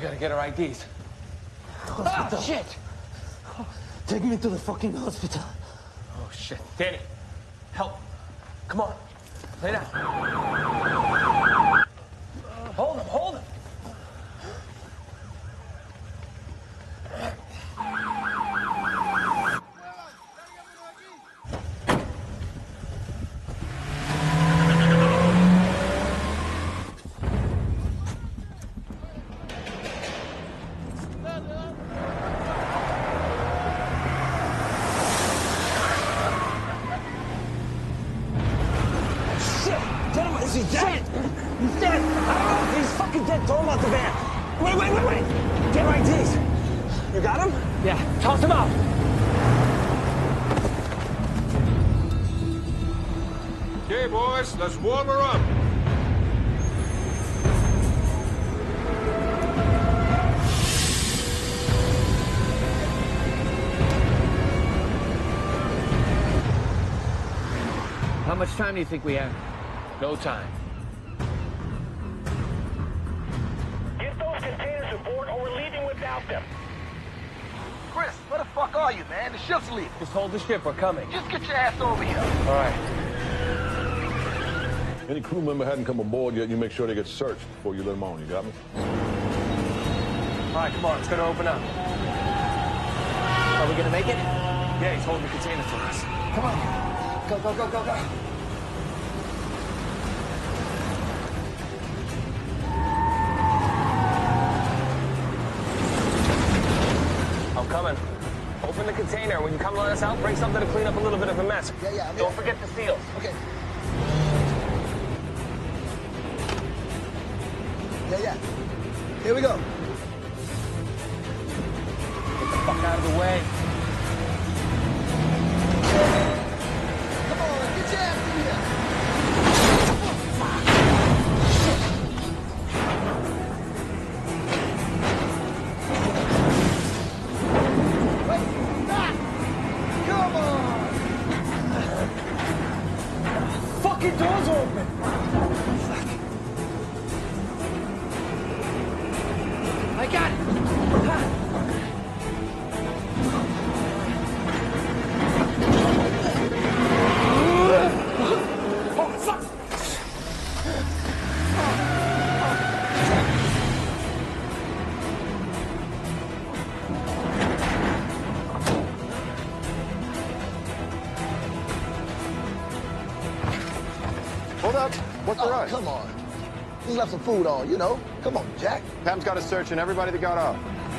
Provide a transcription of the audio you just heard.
gotta get our IDs. Hospital. Ah, shit! Take me to the fucking hospital. Oh, shit. Danny, help. Come on. Lay down. Hold him, hold him. Is he dead? He's dead! Oh, he's fucking dead! Throw him out the van! Wait! Get my IDs! You got him? Yeah, toss him out! Okay, boys, let's warm her up. How much time do you think we have? No time. Get those containers aboard or we're leaving without them. Chris, where the fuck are you, man? The ship's leaving. Just hold the ship, we're coming. Just get your ass over here. All right. Any crew member hadn't come aboard yet, you make sure they get searched before you let them on. You got me? All right, come on, it's gonna open up. Are we gonna make it? Yeah, he's holding the container for us. Come on. Go. I'm coming. Open the container. When you come let us out, bring something to clean up a little bit of a mess. Yeah, Don't forget the seals. Okay. Yeah. Here we go. Get the fuck out of the way. Come on, get your ass in here. Wait, stop! Come on! Fucking door's open! I got it. Oh, fuck! Hold up. What's the rush? Come on. Just left some food on, you know. Come on, Jack. Pam's got a search and everybody that got out.